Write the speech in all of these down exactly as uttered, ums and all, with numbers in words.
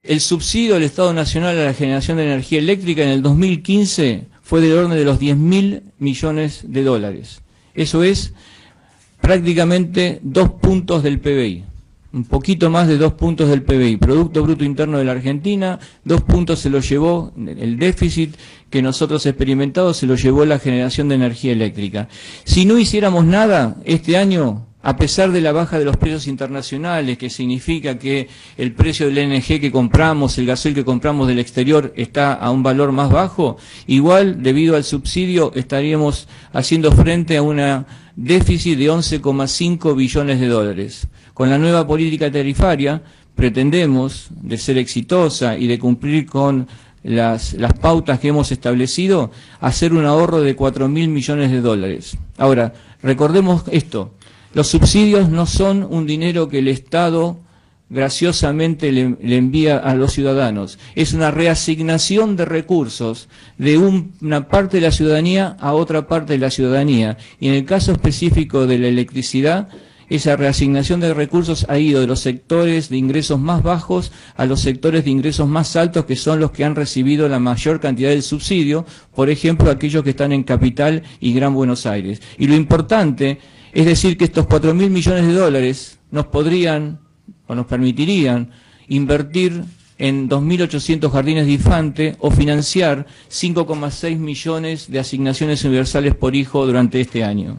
El subsidio del Estado Nacional a la generación de energía eléctrica en el dos mil quince fue del orden de los diez mil millones de dólares. Eso es prácticamente dos puntos del P B I, un poquito más de dos puntos del P B I. Producto Bruto Interno de la Argentina, dos puntos se lo llevó el déficit que nosotros experimentamos, se lo llevó la generación de energía eléctrica. Si no hiciéramos nada este año, a pesar de la baja de los precios internacionales, que significa que el precio del N G que compramos, el gasoil que compramos del exterior está a un valor más bajo, igual debido al subsidio estaríamos haciendo frente a un déficit de once coma cinco billones de dólares. Con la nueva política tarifaria pretendemos, de ser exitosa y de cumplir con las, las pautas que hemos establecido, hacer un ahorro de cuatro mil millones de dólares. Ahora, recordemos esto. Los subsidios no son un dinero que el Estado graciosamente le, le envía a los ciudadanos. Es una reasignación de recursos de un, una parte de la ciudadanía a otra parte de la ciudadanía. Y en el caso específico de la electricidad, esa reasignación de recursos ha ido de los sectores de ingresos más bajos a los sectores de ingresos más altos, que son los que han recibido la mayor cantidad del subsidio, por ejemplo, aquellos que están en Capital y Gran Buenos Aires. Y lo importante es decir que estos cuatro mil millones de dólares nos podrían o nos permitirían invertir en dos mil ochocientos jardines de infante o financiar cinco coma seis millones de asignaciones universales por hijo durante este año.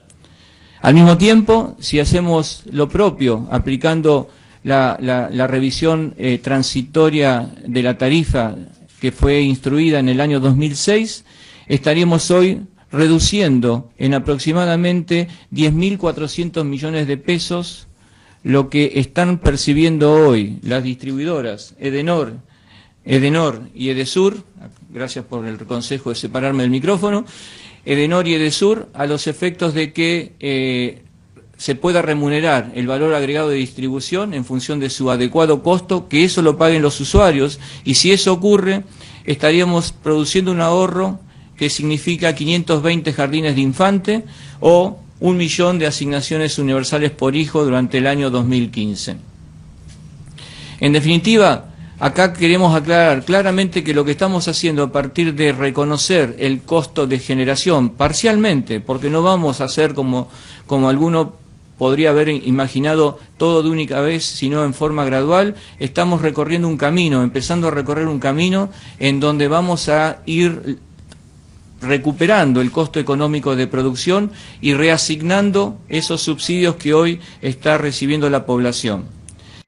Al mismo tiempo, si hacemos lo propio, aplicando la, la, la revisión eh, transitoria de la tarifa que fue instruida en el año dos mil seis, estaríamos hoy reduciendo en aproximadamente diez mil cuatrocientos millones de pesos lo que están percibiendo hoy las distribuidoras Edenor, Edenor y Edesur, gracias por el consejo de separarme del micrófono, Edenor y Edesur, a los efectos de que eh, se pueda remunerar el valor agregado de distribución en función de su adecuado costo, que eso lo paguen los usuarios, y si eso ocurre, estaríamos produciendo un ahorro que significa quinientos veinte jardines de infante o un millón de asignaciones universales por hijo durante el año dos mil quince. En definitiva, acá queremos aclarar claramente que lo que estamos haciendo a partir de reconocer el costo de generación parcialmente, porque no vamos a hacer como, como alguno podría haber imaginado todo de única vez, sino en forma gradual, estamos recorriendo un camino, empezando a recorrer un camino en donde vamos a ir recuperando el costo económico de producción y reasignando esos subsidios que hoy está recibiendo la población.